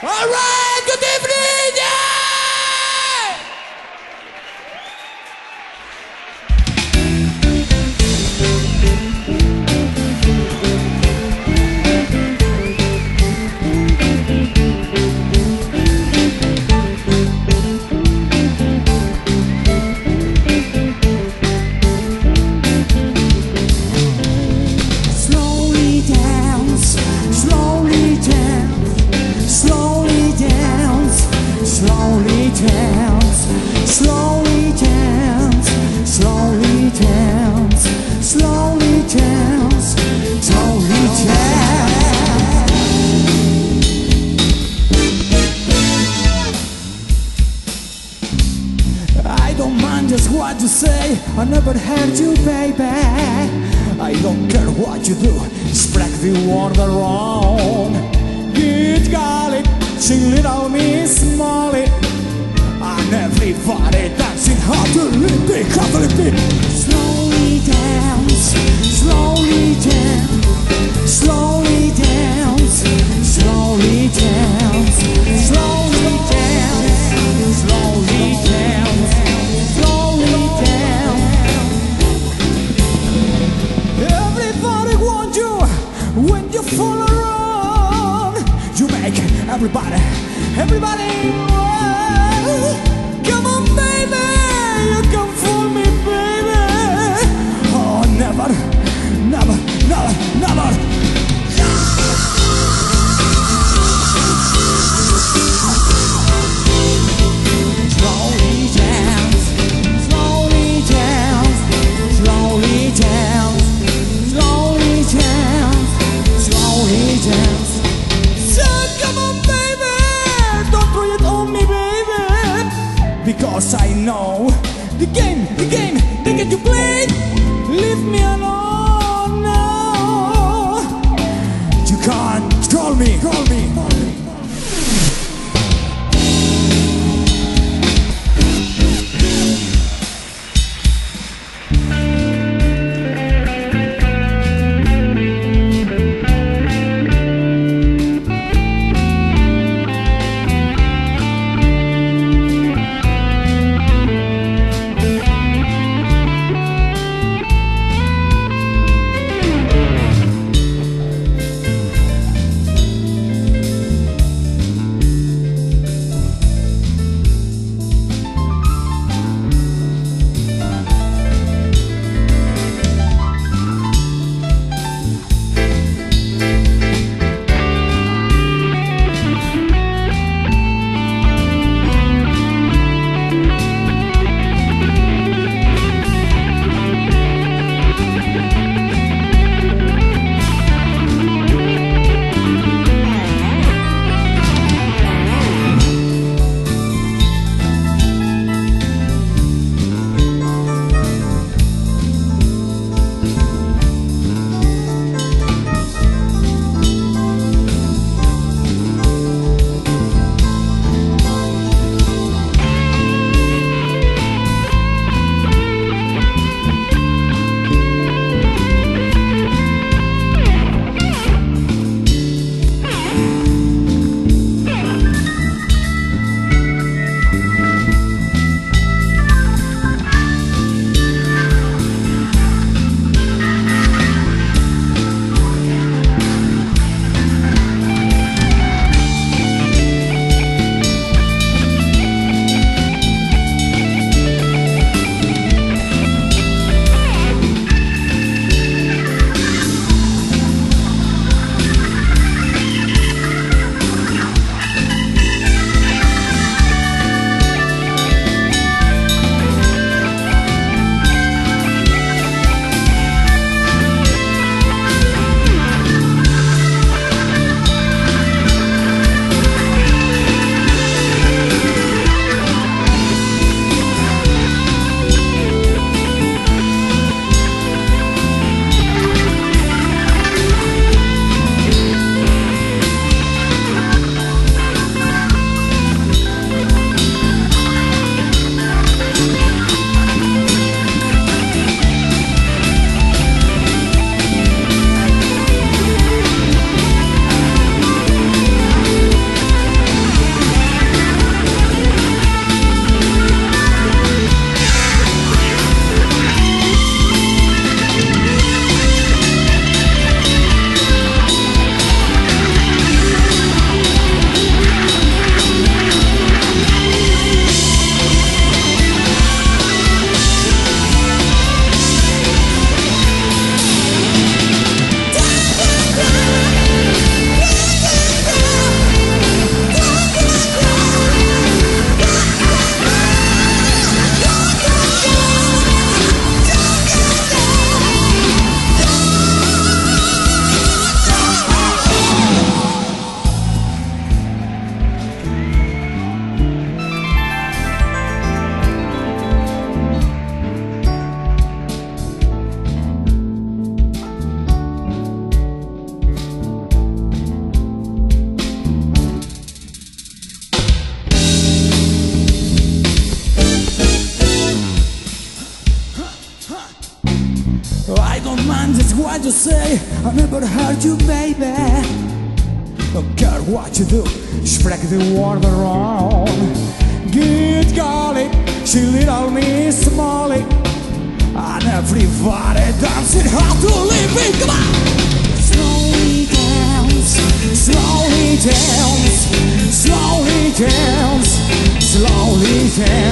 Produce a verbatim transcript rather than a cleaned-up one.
Alright, good evening! Yeah! Slowly dance, slowly dance, slowly dance, slowly dance, slowly dance, slowly dance, slowly dance, slowly dance. I don't mind just what you say, I never hurt you, baby. I don't care what you do, spread the word around. Get garlic, sing little Miss Molly, and everybody dancing hard to the Catholic beat. Slowly dance, slowly dance, slowly dance, slowly dance, slowly dance, slowly dance, slowly dance. Everybody wants you when you fall around. You make everybody, everybody move. Come on, baby, you can fool me, baby. Oh, never, never, never, never. Slowly dance, slowly dance, slowly dance, slowly dance, slowly dance. So come on, baby, don't throw it on me, baby, because I know the game, the game, the game you play. Leave me alone now. You can't control me, control me. don't mind just what you say, I never hurt you, baby. Don't care what you do, spreek the word around. Get golly, she little Miss Molly, and everybody dancing how to live it. Come on! Slowly dance, slowly dance, slowly dance, slowly dance.